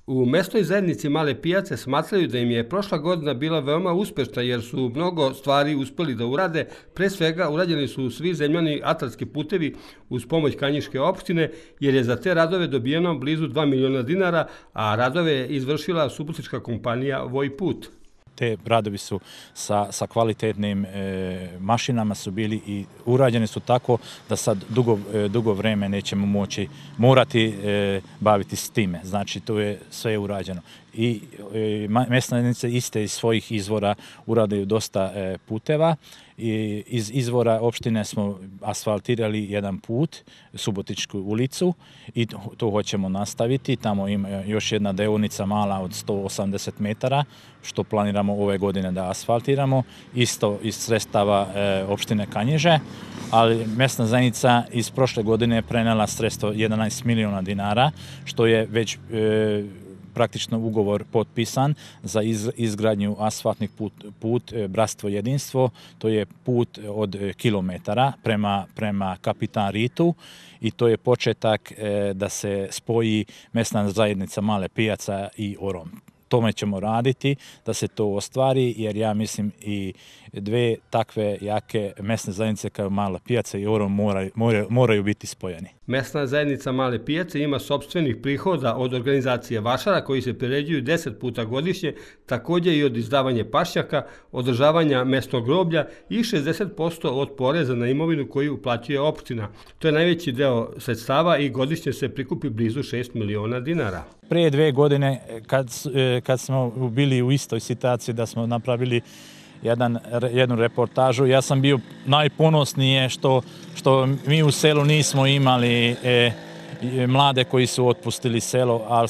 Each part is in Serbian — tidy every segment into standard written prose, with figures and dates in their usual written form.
U mesnoj zajednici Male Pijace smatraju da im je prošla godina bila veoma uspešna jer su mnogo stvari uspeli da urade. Pre svega urađeni su svi zemljani atarski putevi uz pomoć Kanjiške opštine jer je za te radove dobijeno blizu 2 miliona dinara, a radove je izvršila subotička kompanija Vojput. Te radovi su sa kvalitetnim mašinama su bili i urađeni su tako da sad dugo vreme nećemo morati baviti s time. Znači, to je sve urađeno. I mesna zajednica iste iz svojih izvora uradaju dosta puteva. Iz izvora opštine smo asfaltirali jedan put, Subotičku ulicu, i to hoćemo nastaviti. Tamo ima još jedna deonica mala od 180 metara, što planiramo ove godine da asfaltiramo, isto iz sredstava opštine Kanjiže, ali mesna zajednica iz prošle godine prenela sredstvo 11 miliona dinara, što je već praktično ugovor potpisan za izgradnju asfaltnih put Bratstvo jedinstvo. To je put od kilometara prema Kapitan Ritu i to je početak da se spoji mesna zajednica Male Pijaca i Orom. Tome ćemo raditi da se to ostvari, jer ja mislim i dve takve jake mesne zajednice kao Mala Pijaca i Orom moraju biti spojeni. Mesna zajednica Male Pijace ima sopstvenih prihoda od organizacije vašara koji se priređuju 10 puta godišnje, također i od izdavanja pašnjaka, održavanja mesnog groblja i 60% od poreza na imovinu koju uplaćuje opština. To je najveći deo sredstava i godišnje se prikupi blizu 6 miliona dinara. Pre 2 godine kad smo bili u istoj situaciji da smo napravili jednu reportažu, ja sam bio najponosnije što mi u selu nismo imali mlade koji su otpustili selo, ali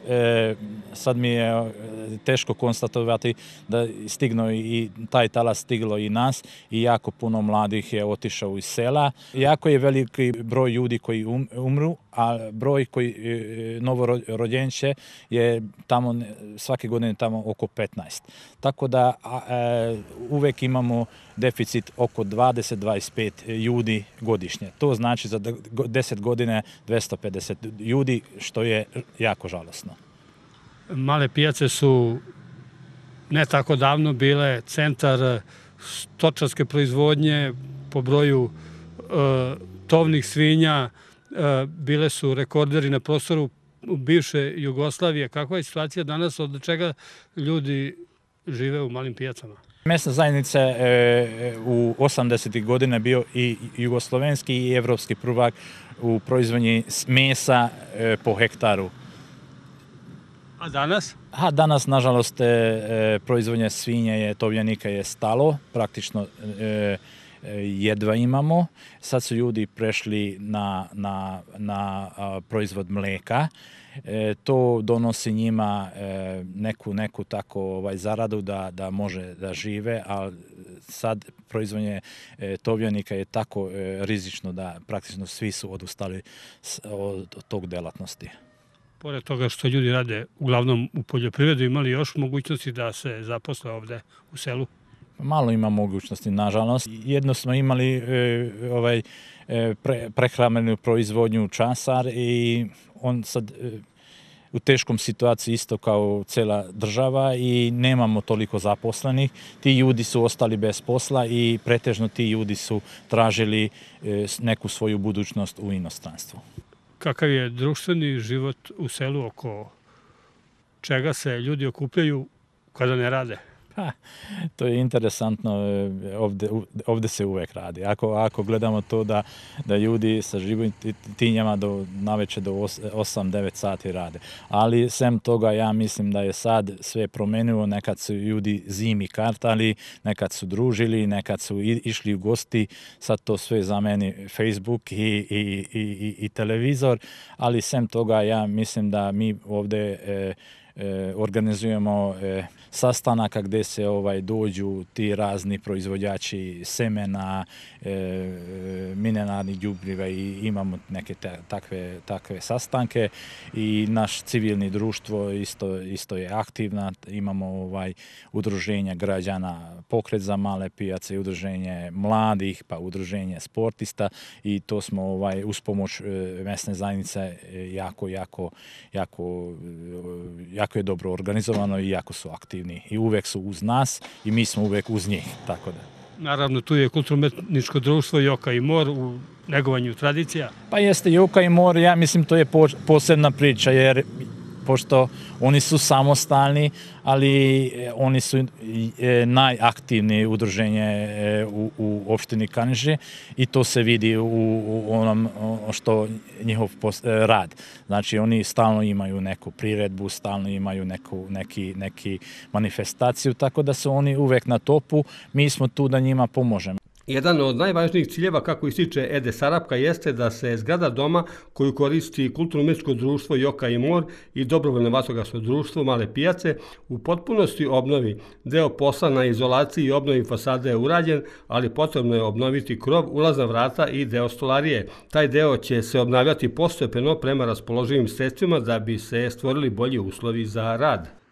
sad mi je teško konstatovati da stigno i taj talas stiglo i nas i jako puno mladih je otišao iz sela. Jako je veliki broj ljudi koji umru, a broj koji novorođenče je tamo svake godine tamo oko 15. Tako da uvek imamo deficit oko 20-25 ljudi godišnje. To znači za 10 godine 250 ljudi, što je jako žalosno. Male Pijace su ne tako davno bile centar stočarske proizvodnje po broju tovnih svinja, bile su rekorderi na prostoru bivše Jugoslavije. Kakva je situacija danas, od čega ljudi žive u Malim Pijacama? Mesna zajednica u 80. godina bio i jugoslovenski i evropski prvak u proizvodnji mesa po hektaru. A danas? Danas, nažalost, proizvodnja svinje tovljenika je stalo, praktično jedva imamo. Sad su ljudi prešli na proizvod mleka. To donosi njima neku tako zaradu da može da žive, ali sad proizvodnje tovljenika je tako rizično da praktično svi su odustali od tog delatnosti. Pored toga što ljudi rade uglavnom u poljoprivredu, imali još mogućnosti da se zaposle ovde u selu? Malo ima mogućnosti, nažalost. Jedno smo imali prehrambenu proizvodnju časar i on sad u teškom situaciji isto kao cela država i nemamo toliko zaposlenih. Ti ljudi su ostali bez posla i pretežno ti ljudi su tražili neku svoju budućnost u inostranstvu. Kakav je društveni život u selu, oko čega se ljudi okupljaju kada ne rade? To je interesantno, ovde se uvek radi. Ako gledamo to da ljudi sa životinjama naveče do 8-9 sati rade. Ali sem toga ja mislim da je sad sve promenilo, nekad su ljudi zimi kartali, nekad su družili, nekad su išli u gosti, sad to sve zameni Facebook i televizor, ali sem toga ja mislim da mi ovde organizujemo sastanaka gde se dođu ti razni proizvođači semena, mineralnih đubriva i imamo neke takve sastanke i naš civilni društvo isto je aktivna. Imamo udruženja građana, Pokret za Male Pijace, udruženje mladih, pa udruženje sportista i to smo uz pomoć mesne zajednice jako jako je dobro organizovano i jako su aktivni. I uvek su uz nas i mi smo uvek uz njih, tako da. Naravno, tu je kulturno-umetničko društvo Joka i Mor u negovanju tradicija. Pa jeste, Joka i Mor, ja mislim to je posebna priča, jer pošto oni su samostalni, ali oni su najaktivnije udruženje u opštini Kanjiže i to se vidi u onom što njihov rad. Znači oni stalno imaju neku priredbu, stalno imaju neki manifestaciju, tako da su oni uvek na topu, mi smo tu da njima pomožemo. Jedan od najvažnijih ciljeva, kako ističe Ede Sarapka, jeste da se zgrada doma koju koristi kulturno-umetničko društvo Joka i Mor i dobrovoljno vatrogasno društvo Male pijace u potpunosti obnovi. Deo posla na izolaciji i obnovi fasade je urađen, ali potrebno je obnoviti krov, ulazna vrata i deo stolarije. Taj deo će se obnavljati postepeno prema raspoloživim sredstvima da bi se stvorili bolji uslovi za rad.